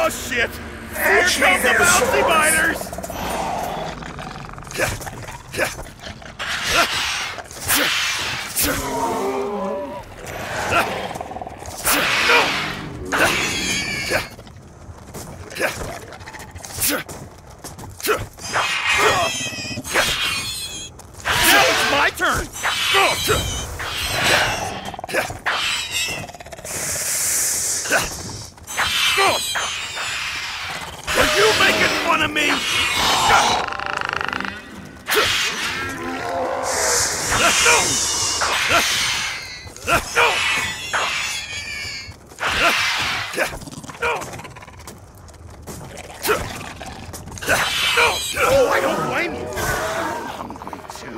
Oh, shit! Here come the bouncy biters! Now it's my turn! Are you making fun of me? Oh, I don't blame you. I'm hungry too.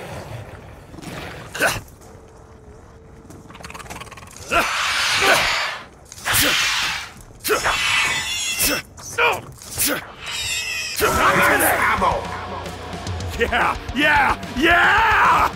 Ammo! Yeah!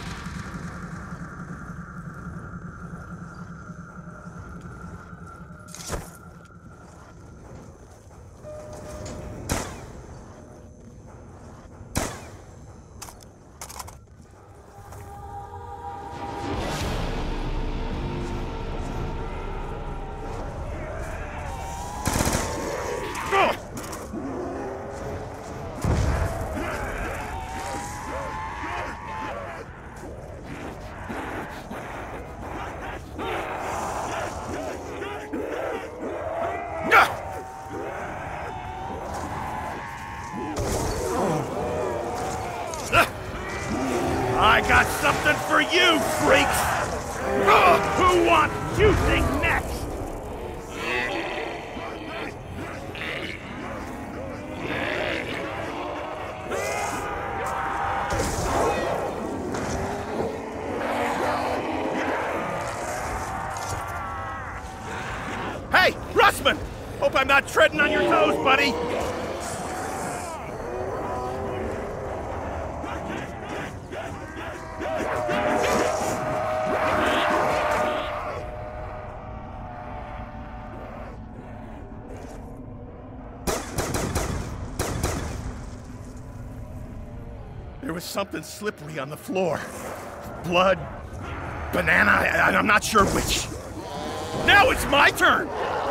I got something for you, freaks! Who wants juicing next? Hey, Russman! Hope I'm not treading on your toes, buddy! There was something slippery on the floor. Blood, banana, I'm not sure which. Now it's my turn!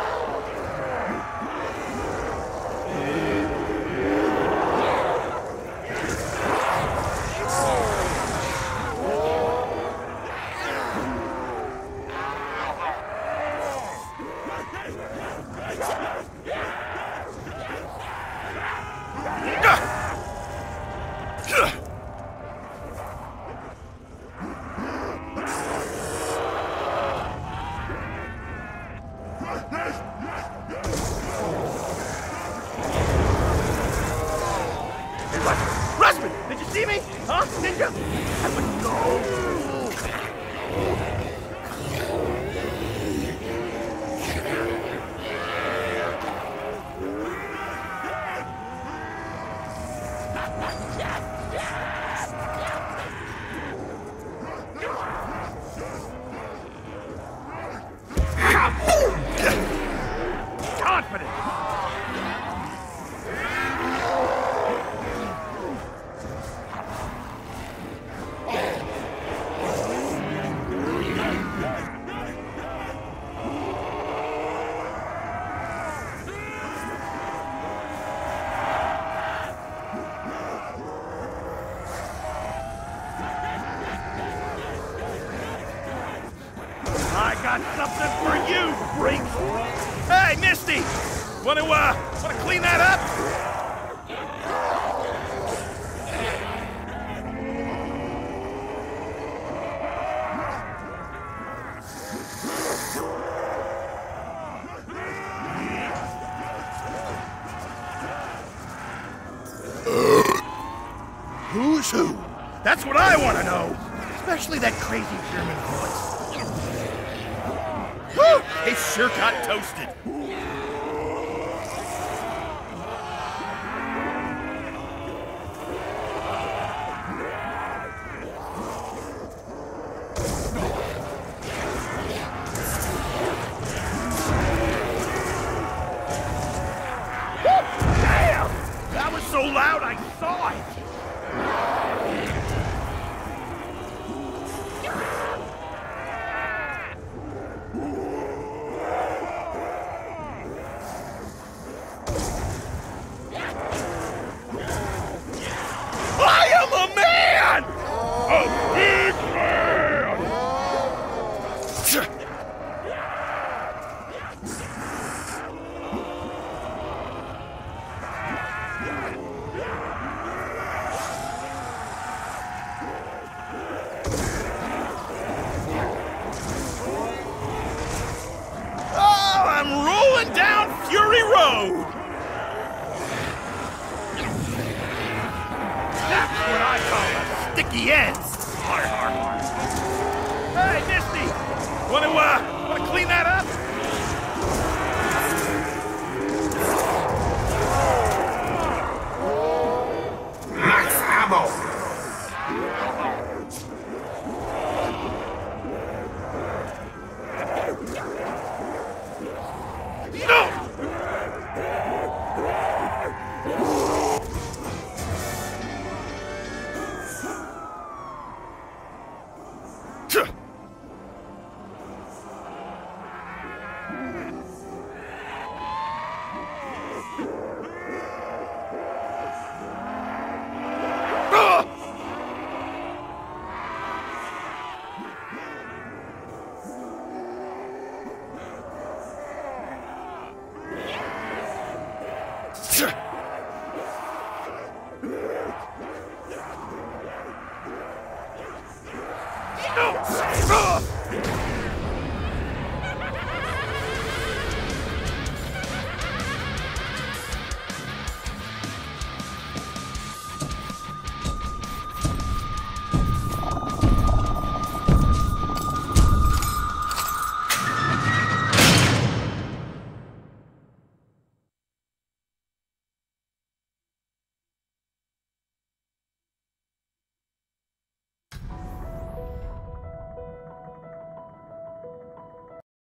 Russman, did you see me? Huh? Did you? I wouldn't go. Confident. I got something for you, freak! Hey, Misty! Wanna clean that up? Who's who? That's what I want to know! Especially that crazy German voice. Whew! He sure got toasted. going down Fury Road! That's what I call a sticky ends! Har, har, har. Hey, Misty! Wanna clean that up?